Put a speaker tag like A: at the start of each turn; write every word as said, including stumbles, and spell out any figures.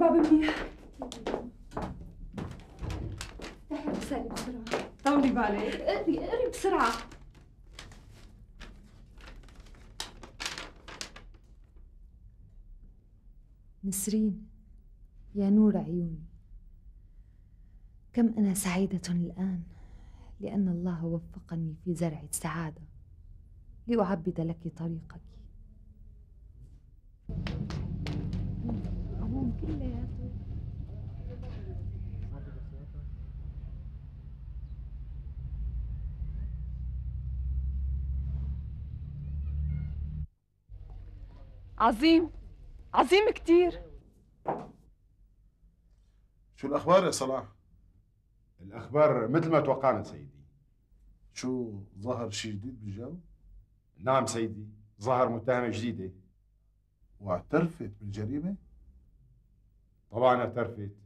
A: الباب منيح. افتحي وسالي بسرعة. طولي بالك. اقري اقري بسرعة.
B: نسرين يا نور عيوني، كم أنا سعيدة الآن لأن الله وفقني في زرع السعادة لأعبد لك طريقك.
A: عظيم عظيم كتير.
C: شو الأخبار يا صلاح؟
D: الأخبار مثل ما توقعنا سيدي.
C: شو ظهر شيء جديد بالجو؟
D: نعم سيدي، ظهر متهمة جديدة.
C: واعترفت بالجريمة؟
D: طبعا اعترفت،